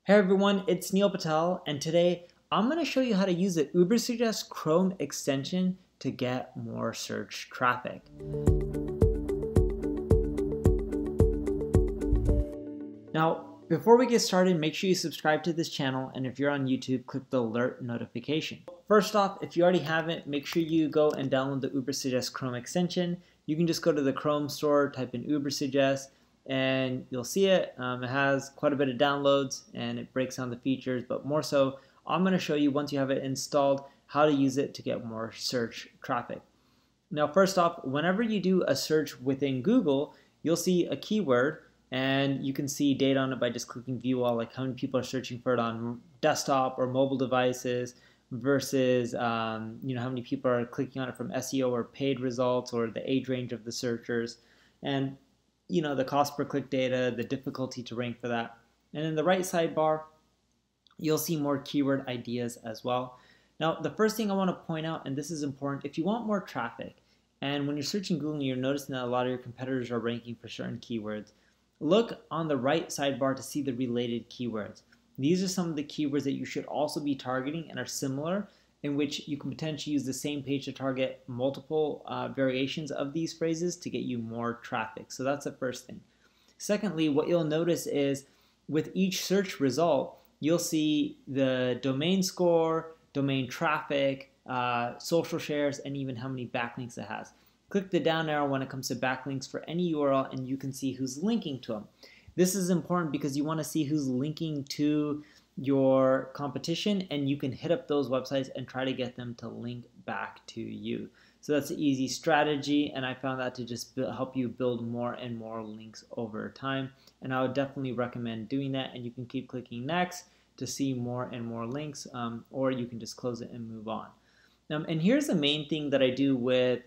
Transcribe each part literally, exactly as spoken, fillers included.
Hey everyone, it's Neil Patel, and today I'm going to show you how to use the Ubersuggest Chrome extension to get more search traffic. Now, before we get started, make sure you subscribe to this channel, and if you're on YouTube, click the alert notification. First off, if you already haven't, make sure you go and download the Ubersuggest Chrome extension. You can just go to the Chrome store, type in Ubersuggest, and you'll see it. Um, it has quite a bit of downloads and it breaks down the features, but more so, I'm going to show you once you have it installed how to use it to get more search traffic. Now, first off, whenever you do a search within Google, you'll see a keyword and you can see data on it by just clicking view all, like how many people are searching for it on desktop or mobile devices versus um, you know, how many people are clicking on it from S E O or paid results, or the age range of the searchers, and you know, the cost per click data, the difficulty to rank for that. And in the right sidebar, you'll see more keyword ideas as well. Now, the first thing I want to point out, and this is important, if you want more traffic, and when you're searching Google and you're noticing that a lot of your competitors are ranking for certain keywords, look on the right sidebar to see the related keywords. These are some of the keywords that you should also be targeting and are similar, in which you can potentially use the same page to target multiple uh, variations of these phrases to get you more traffic. So that's the first thing. Secondly, what you'll notice is with each search result, you'll see the domain score, domain traffic, uh, social shares, and even how many backlinks it has. Click the down arrow when it comes to backlinks for any U R L and you can see who's linking to them. This is important because you want to see who's linking to your competition, and you can hit up those websites and try to get them to link back to you. So that's an easy strategy, and I found that to just help you build more and more links over time, and I would definitely recommend doing that. And you can keep clicking next to see more and more links, um, or you can just close it and move on. Um, and here's the main thing that I do with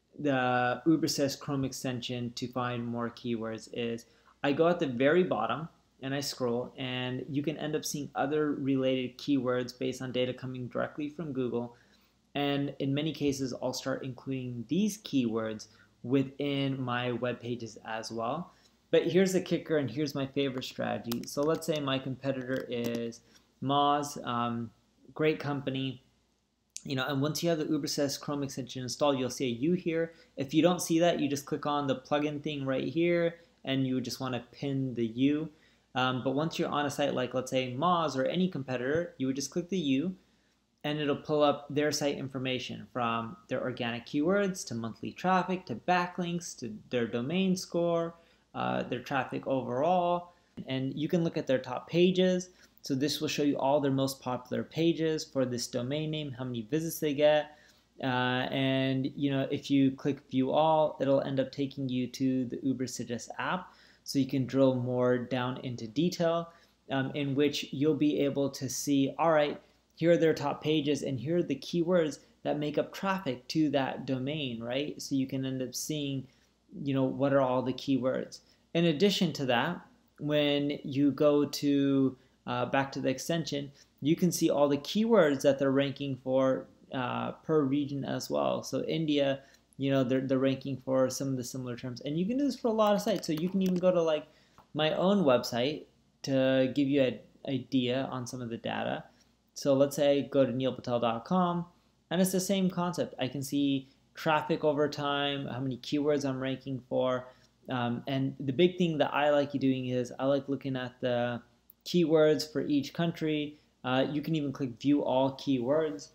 the Ubersuggest Chrome extension to find more keywords is I go at the very bottom and I scroll, and you can end up seeing other related keywords based on data coming directly from Google. And in many cases, I'll start including these keywords within my web pages as well. But here's the kicker, and here's my favorite strategy. So let's say my competitor is Moz, um, great company. You know, and once you have the Ubersuggest Chrome extension installed, you'll see a U here. If you don't see that, you just click on the plugin thing right here, and you just want to pin the U. Um, but once you're on a site like, let's say, Moz or any competitor, you would just click the U, and it'll pull up their site information from their organic keywords to monthly traffic to backlinks to their domain score, uh, their traffic overall. And you can look at their top pages. So this will show you all their most popular pages for this domain name, how many visits they get. Uh, and you know, if you click View All, it'll end up taking you to the Ubersuggest app. So you can drill more down into detail, um, in which you'll be able to see, all right, here are their top pages and here are the keywords that make up traffic to that domain, right? So you can end up seeing, you know, what are all the keywords. In addition to that, when you go to uh, back to the extension, you can see all the keywords that they're ranking for uh, per region as well. So India, you know, they're, they're ranking for some of the similar terms. And you can do this for a lot of sites. So you can even go to like my own website to give you an idea on some of the data. So let's say go to neil patel dot com, and it's the same concept. I can see traffic over time, how many keywords I'm ranking for. Um, and the big thing that I like you doing is I like looking at the keywords for each country. Uh, you can even click view all keywords.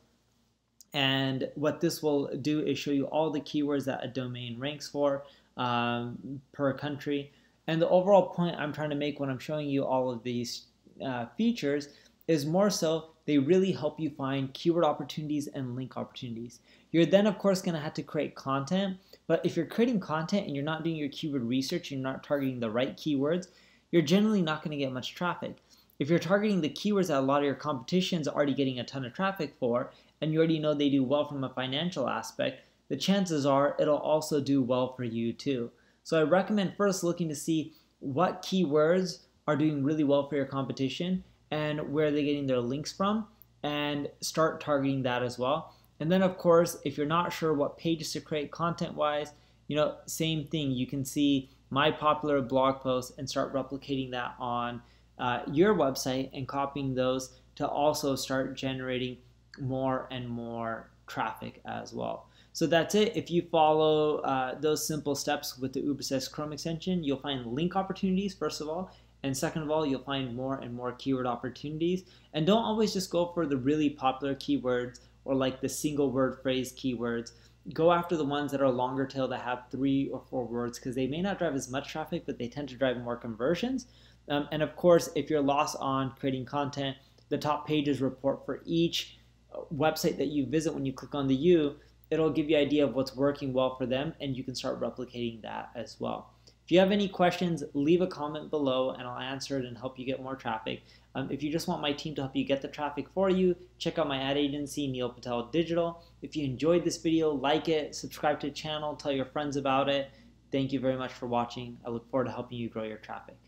And what this will do is show you all the keywords that a domain ranks for um, per country. And the overall point I'm trying to make when I'm showing you all of these uh, features is more so they really help you find keyword opportunities and link opportunities. You're then, of course, going to have to create content. But if you're creating content and you're not doing your keyword research, you're not targeting the right keywords, you're generally not going to get much traffic. If you're targeting the keywords that a lot of your competition is already getting a ton of traffic for, and you already know they do well from a financial aspect, the chances are it'll also do well for you too. So I recommend first looking to see what keywords are doing really well for your competition and where they're getting their links from, and start targeting that as well. And then, of course, if you're not sure what pages to create content-wise, you know, same thing. You can see my popular blog posts and start replicating that on uh, your website and copying those to also start generating more and more traffic as well. So that's it. If you follow uh, those simple steps with the Ubersuggest Chrome extension, you'll find link opportunities, first of all, and second of all, you'll find more and more keyword opportunities. And don't always just go for the really popular keywords or like the single word phrase keywords. Go after the ones that are longer tail that have three or four words, because they may not drive as much traffic, but they tend to drive more conversions. Um, and of course, if you're lost on creating content, the top pages report for each website that you visit when you click on the U, it'll give you an idea of what's working well for them, and you can start replicating that as well. If you have any questions, leave a comment below and I'll answer it and help you get more traffic. Um, if you just want my team to help you get the traffic for you, check out my ad agency, Neil Patel Digital. If you enjoyed this video, like it, subscribe to the channel, tell your friends about it. Thank you very much for watching. I look forward to helping you grow your traffic.